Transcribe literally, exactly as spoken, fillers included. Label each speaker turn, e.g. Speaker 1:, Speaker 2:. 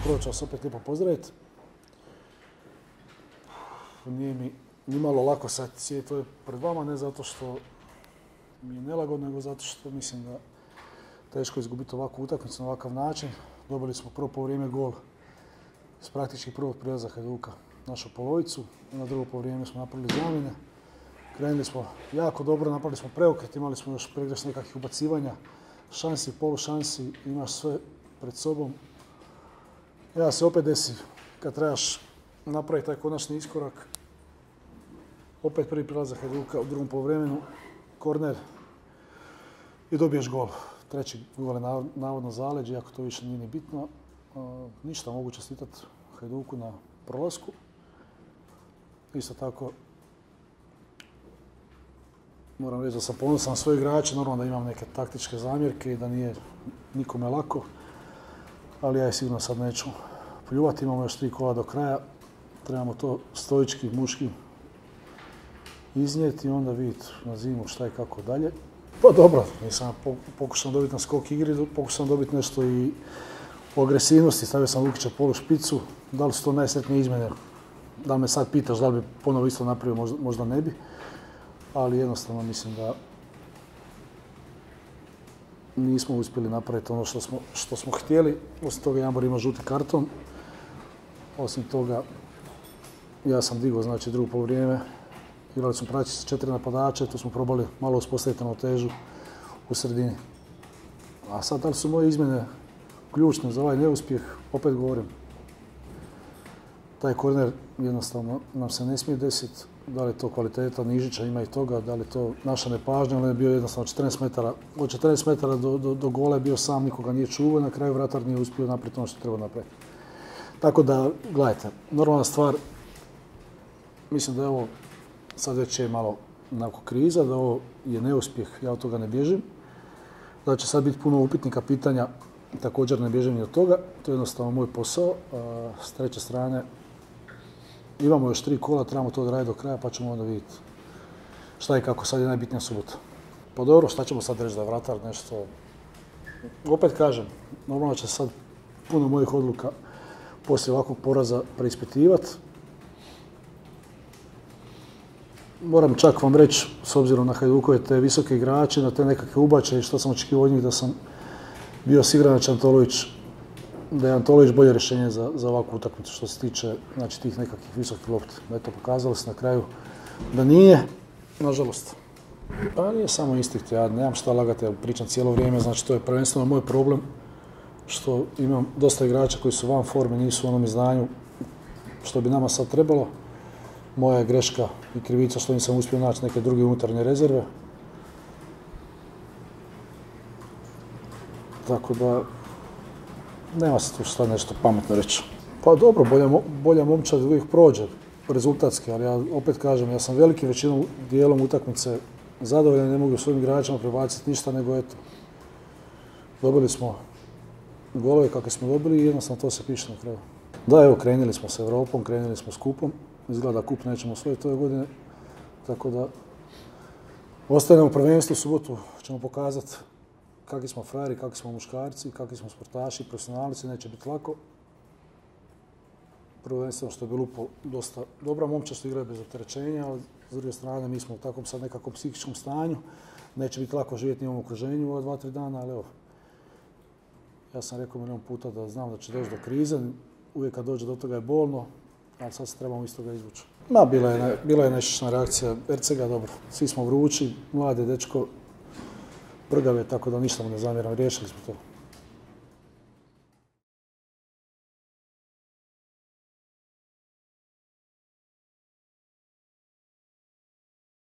Speaker 1: prvo ću vas opet lijepo pozdraviti. Nije mi nimalo lako sad sjediti ovdje pred vama, ne zato što mi je nelagodno, nego zato što mislim da teško izgubiti ovakvu utakmicu na ovakav način. Dobili smo prvo poluvrijeme gol iz praktički prvog prijelaza Hajduka našu polovicu. Na drugo poluvrijeme smo napravili zamjene. Krenuli smo jako dobro, napravili smo preokret, imali smo još pregrešt nekakvih ubacivanja, šansi, polušansi, imaš sve pred sobom. Ja se opet desi kad trebaš napraviti taj konačni iskorak. Opet prvi prilazak Hajduka u drugom poluvremenu, korner i dobiješ gol. Treći gol je navodno zaleđe, iako to više nije ni bitno. Ništa, mogu čestitati Hajduku na prolasku. Isto tako moram reći da sam ponosan na svoje igrače, normalno da imam neke taktičke zamjerke i da nije nikome lako, ali ja je sigurno sad neću pljuvati, imamo još tri kola do kraja, trebamo to stoički, muški iznijeti i onda vidjeti na zimu šta i kako dalje. Pa dobro, nisam pokušao dobiti na skok igri, pokušao dobiti nešto i u agresivnosti, stavio sam Lukića polu špicu, da li su to najsretnije izmjene, da li me sad pitaš da li bi ponovo isto napravio, možda, možda ne bi. Ali jednostavno mislim da nismo uspjeli napraviti ono što smo, što smo htjeli. Osim toga Jambor ima žuti karton. Osim toga ja sam digao znači drugo poluvrijeme. Igrali smo praktički s četiri napadača, tu smo probali malo uspostaviti ravnotežu u sredini. A sad da li su moje izmjene ključne za ovaj neuspjeh, opet govorim. Taj korner jednostavno nam se ne smije desiti. Da li je to kvaliteta Nižića, ima i toga, da li je to naša nepažnja, ali je bio jednostavno četrnaest metara, od četrnaest metara do, do, do gola je bio sam, nikoga nije čuvao i na kraju vratar nije uspio napraviti ono što treba napraviti. Tako da, gledajte, normalna stvar, mislim da je ovo sad već je malo onako kriza, da ovo je neuspjeh, ja od toga ne bježim. Da će sad biti puno upitnika, pitanja, također ne bježim ni od toga, to je jednostavno moj posao. A, s treće strane, imamo još tri kola, trebamo to odraditi do kraja pa ćemo onda vidjeti šta i kako. Sad je najbitnija subota. Pa dobro, šta ćemo sad reći da je vratar nešto... Opet kažem, normalno će sad puno mojih odluka poslije ovakvog poraza preispitivati. Moram čak vam reći, s obzirom na Hajdukove te visoke igrače, na te nekakve ubačaje i što sam očekivao od njih, da sam bio siguran da će Antolović da je Antolović bolje rješenje za, za ovakvu utakmicu što se tiče znači, tih nekakvih visokih lopti. Eto, pokazalo se na kraju da nije, nažalost. Pa nije samo instinkt, ja nemam šta lagati, ja pričam cijelo vrijeme, znači to je prvenstveno moj problem što imam dosta igrača koji su van forme, nisu u onom izdanju što bi nama sad trebalo. Moja je greška i krivica što nisam uspio naći neke druge unutarnje rezerve. Tako da nema se tu šta nešto pametno reći. Pa dobro, bolja, bolja momčad uvijek prođe, rezultatski, ali ja opet kažem, ja sam veliki većinom dijelom utakmice zadovoljan, ne mogu svojim igračima prebaciti ništa, nego eto, dobili smo golove kakve smo dobili i jednostavno to se piše na kraju. Da, evo, krenuli smo s Europom, krenuli smo s kupom, izgleda da kup nećemo osvojiti ove godine, tako da ostanemo prvenstvo u subotu, ćemo pokazati kakvi smo frajeri, kakvi smo muškarci, kakvi smo sportaši, profesionalci, neće biti lako. Prvenstveno što je bilo dosta dobra momčad što igraju bez opterećenja, ali s druge strane mi smo u takvom sad nekakvom psihičkom stanju. Neće biti lako živjeti u ovom okruženju u ova dva, tri dana, ali evo. Ja sam rekao milijon puta da znam da će doći do krize, uvijek kad dođe do toga je bolno, ali sad se trebamo iz toga izvući. Ma, bila je, bila je nešćna reakcija Ercega, dobro, svi smo vrući, mladi dečko, brgave, tako da ništa mu ne zamjeram, riješili smo to.